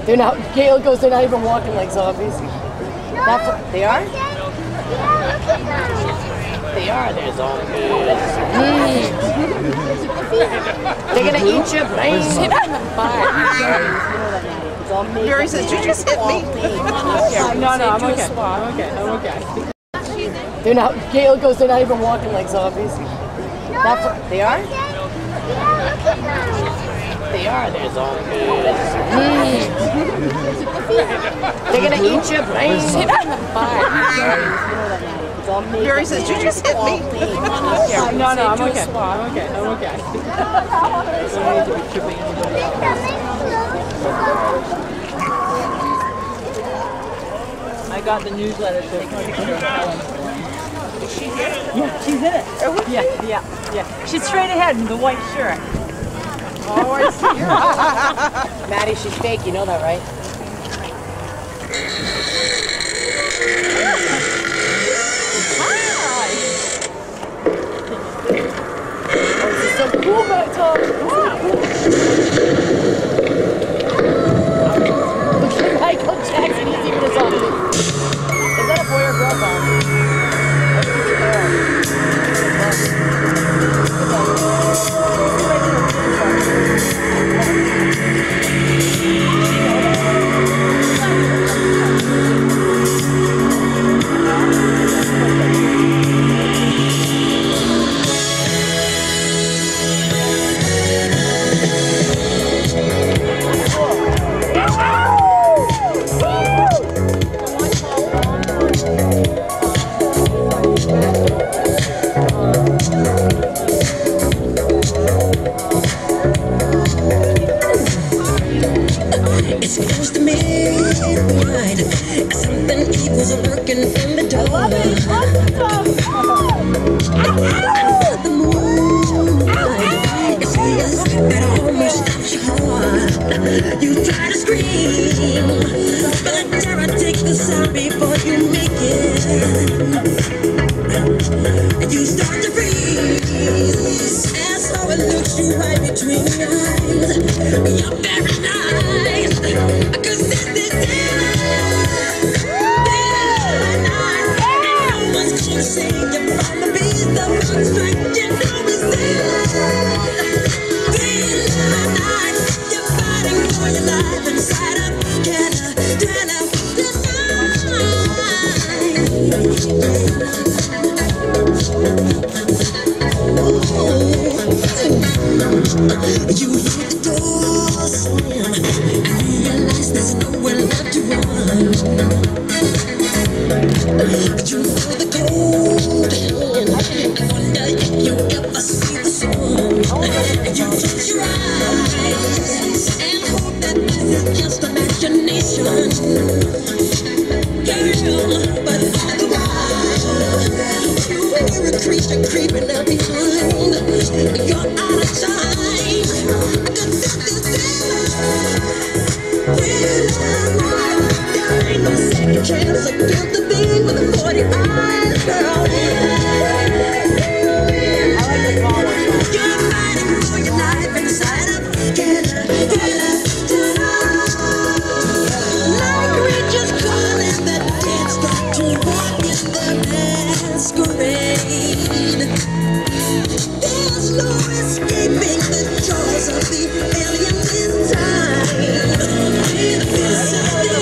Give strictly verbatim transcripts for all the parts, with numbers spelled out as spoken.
They're not. Gail goes. They're not even walking like zombies. That's, they are. They are. They're zombies. Mm. They're gonna eat your brains. Barry says, "Did you just hit me?" No, no, I'm okay. I'm okay. I'm okay. They're not. Gail goes. They're not even walking like zombies. That's, they are. They are. They're zombies. Mm. They're gonna eat your brains. Barry says, "Did you just hit me?" No, no, I'm okay. I'm okay. I'm okay. I got the newsletter, so is she here? Yeah, she's in it. Yeah, yeah, yeah. She's straight ahead in the white shirt. Oh, I see her. Maddie, she's fake. You know that, right? So cool, Tom. Look at Michael Jackson. He's even a zombie. Is that a boy or girl, Bob? It's close to midnight. Something evil's lurking in the dark. Under the moonlight, it feels that almost stops your heart. You try to scream, but terror takes the sound before you make it. And you start to freeze, and so it looks you right between your eyes. You're paralyzed, cause this is it. No one's gonna save you from the beast of strike. You know it's there. You're fighting for your life inside of Canada, Canada, you hear the door slam and realize there's nowhere left to run. But you feel the cold hand and wonder if you ever see the sun. And you close your eyes and hope that this is just imagination. Girl, but all the while you hear a creature creeping up behind. You're out of time. There ain't no second chance against the being with the forty eyes, girl. You're fighting for your life inside of Canada, Canada, like creatures calling that can't stop to walk in the masquerade. There's no escaping the jaws of the alien this time. It's something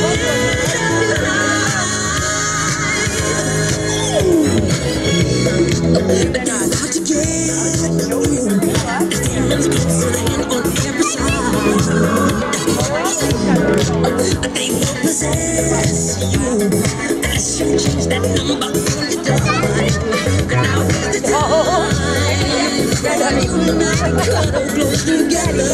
but it's hard to get through. As demons closing in on every side, they will possess you unless you change that number before you die. Now is the time that you and I cuddle close together.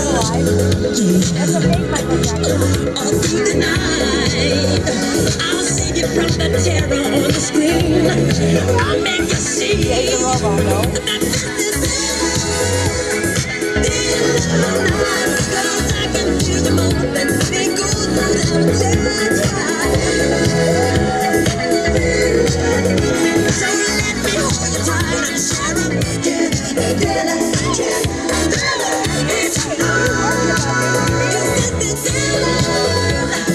All through the night, I'll save you from the terror on the screen. I'll make you see that this is this night. Cause I can feel the moment that they go through them times. So let me hold you tight and share up together, together, together. It's love. Cause this is love.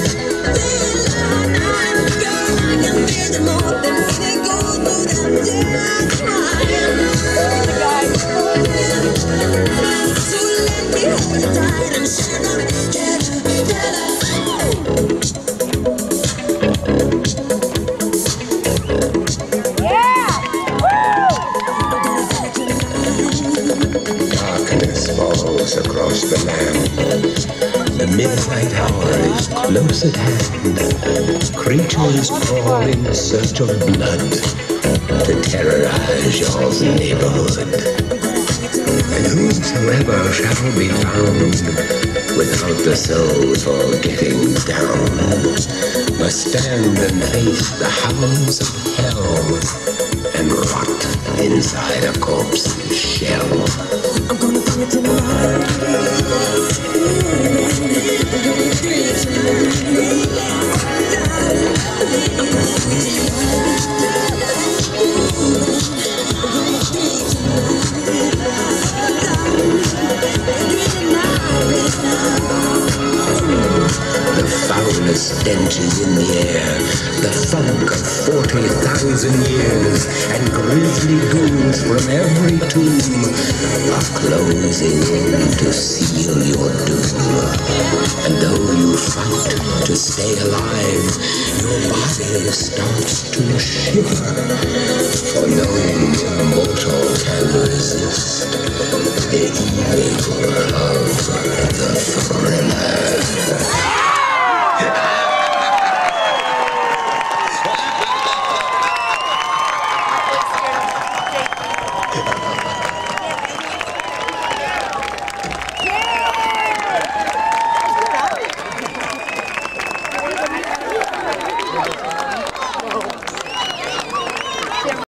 is close at hand. Creatures crawl in search of blood to terrorize your neighborhood. And whosoever shall be found without the soul for getting down must stand and face the hounds of hell and rot inside a corpse's shell. I'm gonna bring it to life. The foulest stench is in the air, the funk of forty thousand years, and grisly ghouls from every tomb are closing in to seal your doom. And though you fight to stay alive, your body starts to shiver, for no mortal can resist the evil of the thriller.